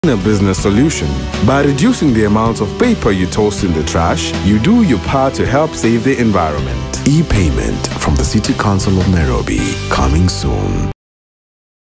A business solution. By reducing the amount of paper you toss in the trash, you do your part to help save the environment. E-payment from the City Council of Nairobi. Coming soon.